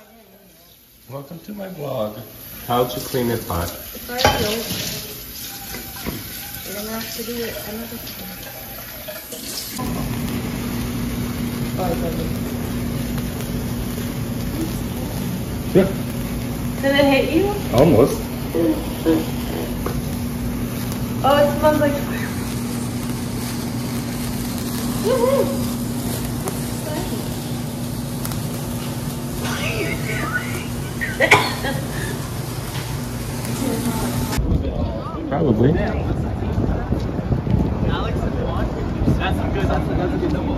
Welcome to my vlog. How to clean a pot. It's already open. You're gonna have to do it another time. Yeah. Did it hit you? Almost. Oh, it smells like fire. Woohoo! What are you doing? Probably. Alex, if you want, that's good. That's a good double.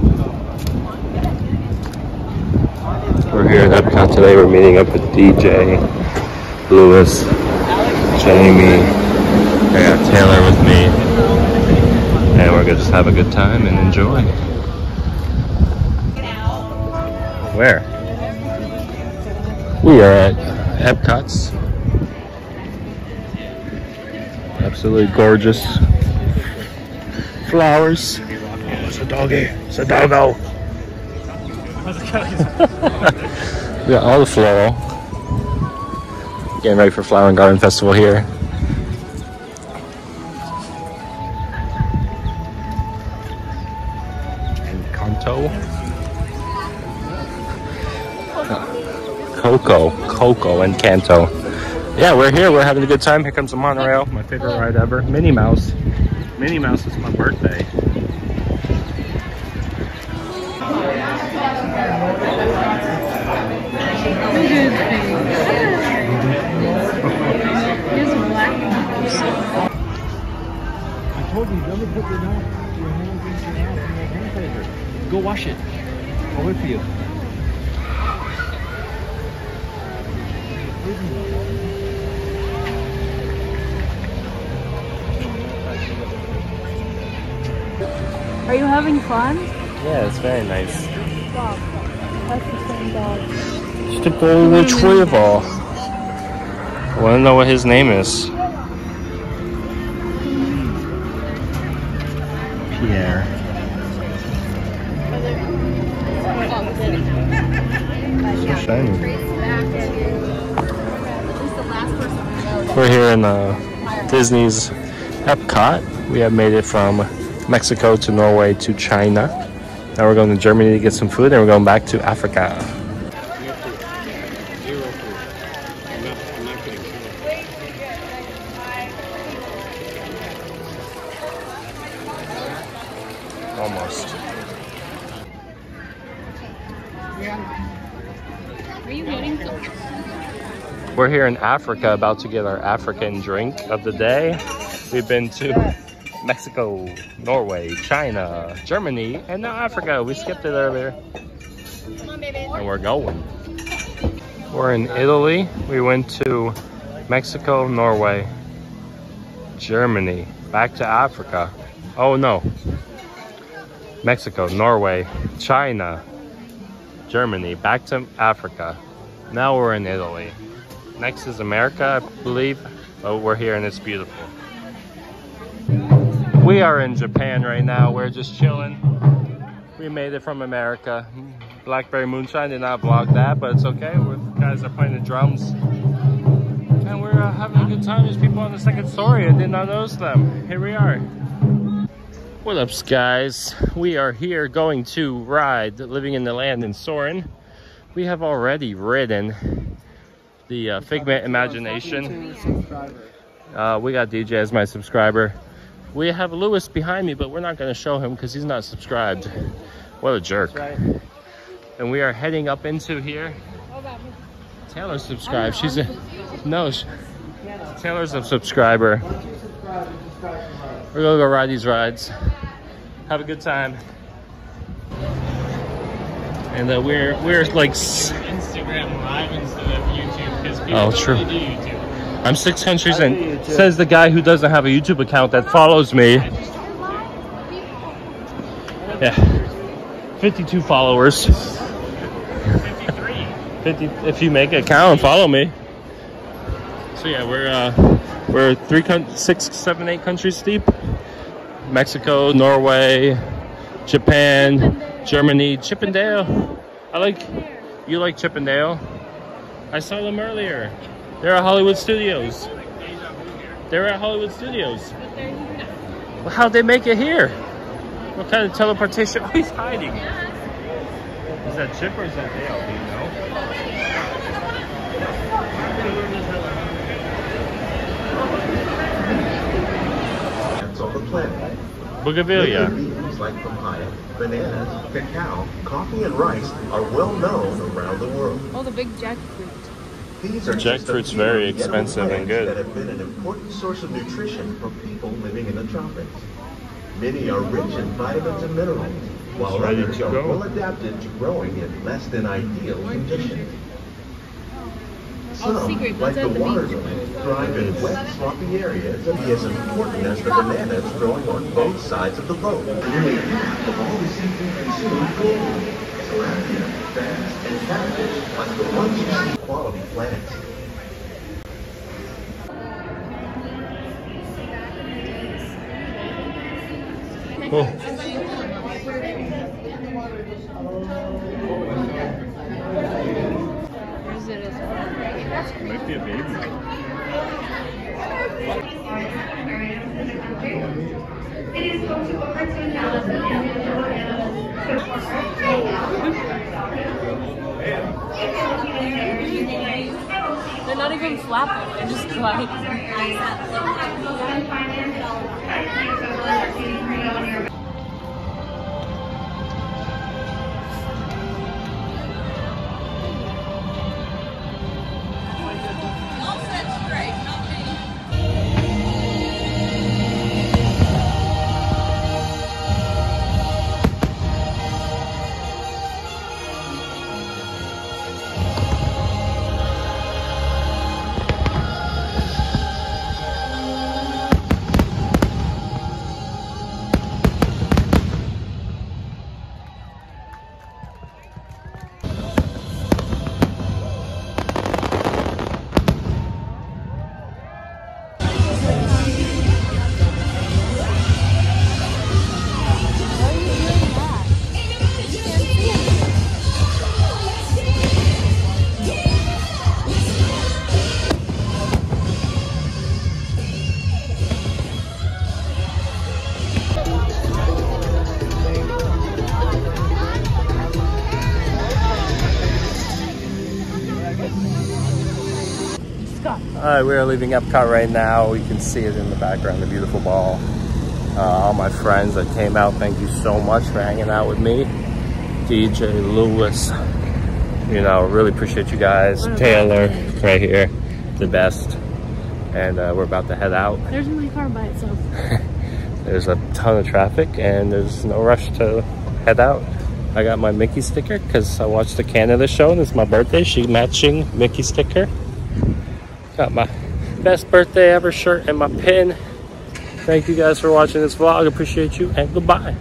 We're here at Epcot today. We're meeting up with DJ, Lewis, Jamie. I got Taylor with me. And we're gonna just have a good time and enjoy. Where? We are at Epcot's. Absolutely gorgeous flowers. It's a doggy. It's a doggo. We got all the floral. Getting ready for Flower and Garden Festival here. And Kanto. Coco and Kanto. Yeah, we're here. We're having a good time. Here comes the monorail. My favorite ride ever. Minnie Mouse. Minnie Mouse is my birthday. I told you, never put your hands into your hand sanitizer. Go wash it. I'll wait for you. Are you having fun? Yeah, it's very nice. Dog. That's the same dog. It's the golden retriever. I want to know what his name is. Pierre. So shiny. We're here in Disney's Epcot. We have made it from Mexico to Norway to China. Now we're going to Germany to get some food, and we're going back to Africa. Almost. Are you getting some? We're here in Africa, about to get our African drink of the day. We've been to Mexico, Norway, China, Germany, and now Africa. We skipped it earlier. Come on, baby. And we're going. We're in Italy. We went to Mexico, Norway, Germany, back to Africa. Oh no. Mexico, Norway, China, Germany, back to Africa. Now we're in Italy. Next is America, I believe. Oh, we're here and it's beautiful. We are in Japan right now. We're just chilling. We made it from America. Blackberry Moonshine did not vlog that, but it's okay. The guys are playing the drums. And we're having a good time. There's people on the second story. I did not notice them. Here we are. What up, guys? We are here going to ride Living in the Land in Soarin'. We have already ridden the Figment Imagination. We got DJ as my subscriber. We have Lewis behind me, but we're not going to show him because he's not subscribed. What a jerk. And we are heading up into here. Taylor's subscribed. She's a... No, Taylor's a subscriber. We're going to go ride these rides. Have a good time. And we're like... Instagram Live instead of YouTube because people Oh, don't true. really do YouTube. I'm 6 countries in. Says the guy who doesn't have a YouTube account that follows me. Yeah. 52 followers. 53. 50 if you make an account and follow me. So yeah, we're 6, 7, 8 countries deep. Mexico, Norway, Japan, Germany, Chippendale. You like Chip and Dale? I saw them earlier. They're at Hollywood Studios. They're at Hollywood Studios. Well, how'd they make it here? What kind of teleportation? Oh, he's hiding. Is that Chip or is that Dale? Do you know? On the planet. Bougainvillea. Beans like papaya, bananas, cacao, coffee, and rice are well known around the world. Oh, the big jackfruit. These are Jackfruit's very expensive and good. that have been an important source of nutrition for people living in the tropics. Many are rich in vitamins and minerals, while ready others to are go. well adapted to growing in less than ideal conditions. Some, secret, like what's the at the water beach? lily, thrive in wet, sloppy areas and be as important as the bananas growing on both sides of the boat. Nearly half of all the seafood consumed globally is tilapia, bass, and catfish, like the ones you see quality plants. Oh. Where's it as well? Might be a baby. They're not even flapping, they're just gliding. Alright, we're leaving Epcot right now. You can see it in the background, the beautiful ball. All my friends that came out, thank you so much for hanging out with me. DJ Lewis, you know, really appreciate you guys. Taylor, right here, the best. And we're about to head out. There's my car by itself. There's a ton of traffic and there's no rush to head out. I got my Mickey sticker because I watched the Canada show and it's my birthday. She matching Mickey sticker. Got my best birthday ever shirt and my pin. Thank you guys for watching this vlog. Appreciate you and goodbye.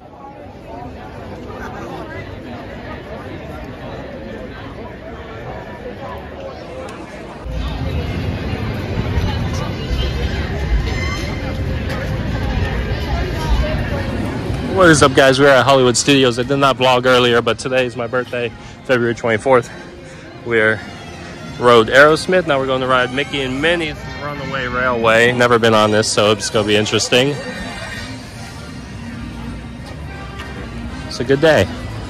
What is up, guys? We're at Hollywood Studios. I did not vlog earlier, but today is my birthday, February 24th. We're rode Aerosmith. Now we're going to ride Mickey and Minnie's Runaway Railway. Never been on this, so it's going to be interesting. It's a good day.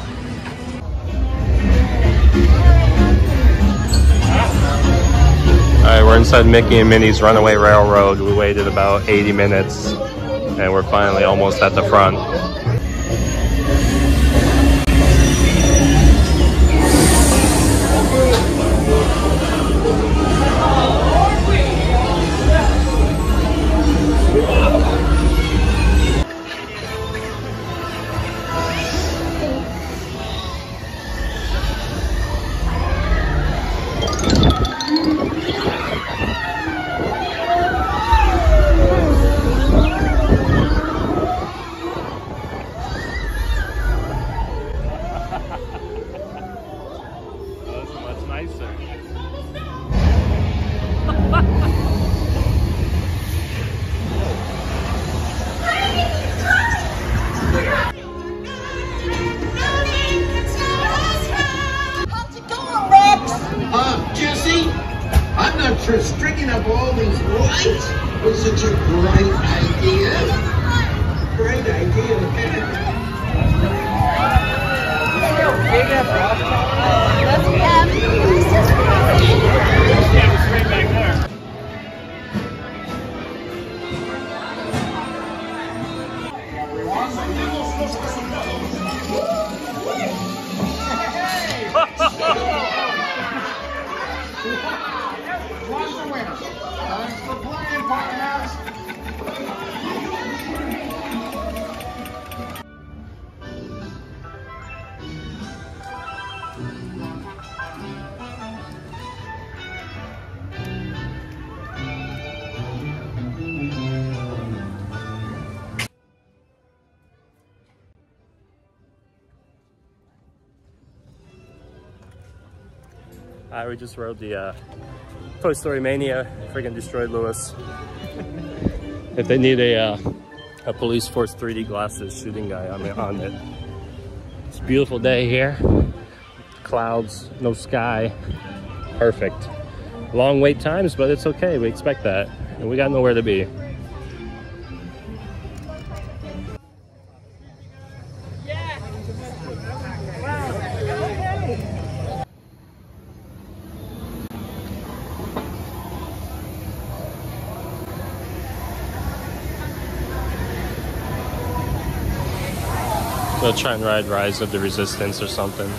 Alright, we're inside Mickey and Minnie's Runaway Railroad. We waited about 80 minutes and we're finally almost at the front. sure stringing up all these lights was such a great idea. Great idea. Thanks for playing, partners. We just rode the Toy Story Mania. Freaking destroyed Lewis. If they need a police force 3D glasses shooting guy on it. It's a beautiful day here. Clouds, no sky. Perfect. Long wait times, but it's okay. We expect that. And we got nowhere to be. We'll try and ride Rise of the Resistance or something.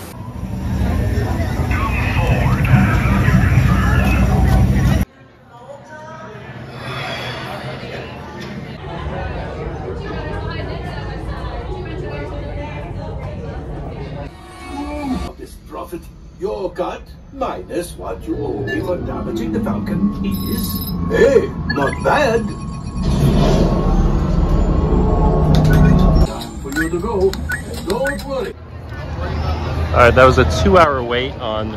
This profit, your cut minus what you owe me for damaging the Falcon is, hey, not bad. Time for you to go. Don't worry. Alright, that was a 2-hour wait on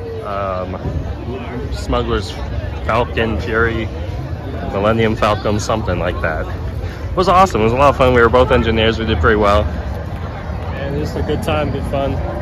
Smuggler's Falcon, Fury, Millennium Falcon, something like that. It was awesome. It was a lot of fun. We were both engineers. We did pretty well. And just a good time, good fun.